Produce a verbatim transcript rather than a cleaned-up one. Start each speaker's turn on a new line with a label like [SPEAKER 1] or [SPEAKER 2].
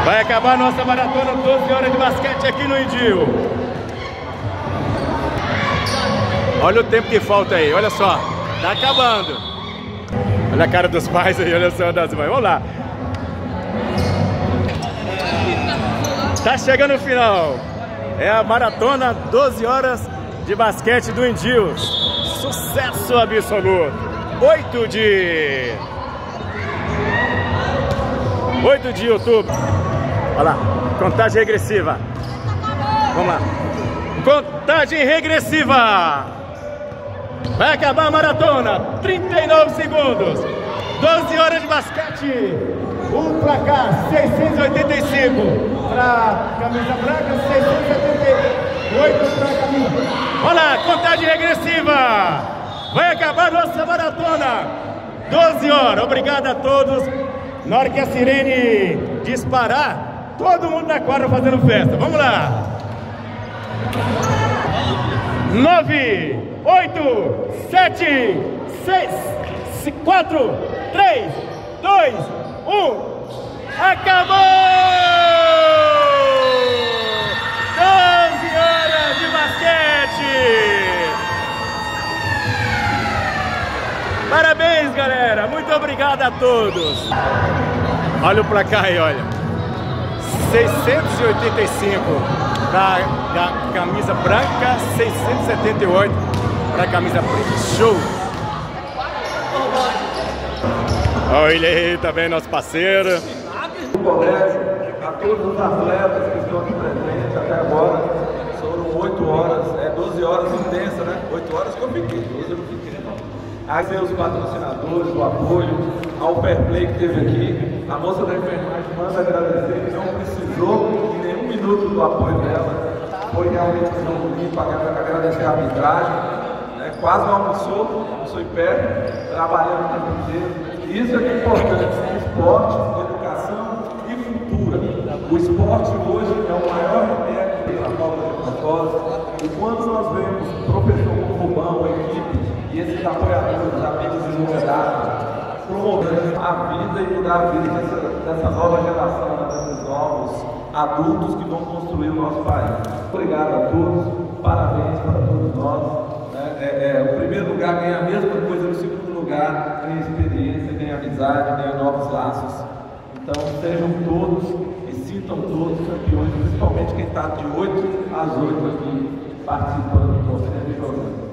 [SPEAKER 1] Vai acabar a nossa maratona doze horas de basquete aqui no Indil. Olha o tempo que falta aí, olha só. Tá acabando. Olha a cara dos pais aí, olha só das mães. Vamos lá. Tá chegando o final. É a maratona doze horas de basquete do Indil. Sucesso absoluto. oito de... oito de outubro. Olha lá. Contagem regressiva. Vamos lá. Contagem regressiva. Vai acabar a maratona. trinta e nove segundos. doze horas de basquete. O placar seiscentos e oitenta e cinco para camisa branca, seiscentos e oitenta e oito para camisa. Olha lá, contagem regressiva. Vai acabar nossa maratona. doze horas. Obrigado a todos. Na hora que a sirene disparar, todo mundo na quadra fazendo festa. Vamos lá. nove, oito, sete, seis, quatro, três, dois, um. Acabou! doze horas de basquete! Parabéns, galera! Muito obrigado a todos! Olha o placar aí, olha. seiscentos e oitenta e cinco para a camisa branca, seiscentos e setenta e oito para a camisa preta. Show! Olha ele aí também, nosso parceiro.
[SPEAKER 2] O colégio, a todos os atletas que estão aqui presentes até agora, foram oito horas, é doze horas intensa, né? oito horas que eu fiquei, doze eu não fiquei, não. Aí os patrocinadores, o apoio, ao Fair Play que teve aqui, a moça da enfermagem manda agradecer que não precisou de nenhum minuto do apoio dela, foi realmente visão bonita, agradecer a arbitragem, né? Quase não almoçou, almoçou em pé, trabalhando o tempo inteiro. Isso é que é importante, esporte, educação e cultura. O esporte hoje é o maior remédio para a falta de glucose. E quando nós vemos o professor Rubão, a equipe e esses apoiadores, amigos e novidades, promovendo a vida e mudar a vida dessa, dessa nova geração, desses novos adultos que vão construir o nosso país. Obrigado a todos, parabéns para todos nós. É, é, o primeiro lugar ganha a mesma coisa, no segundo lugar ganha experiência, ganha amizade, ganha novos laços. Então sejam todos e sintam todos campeões, principalmente quem está de oito às oito aqui participando do torneio de jogando.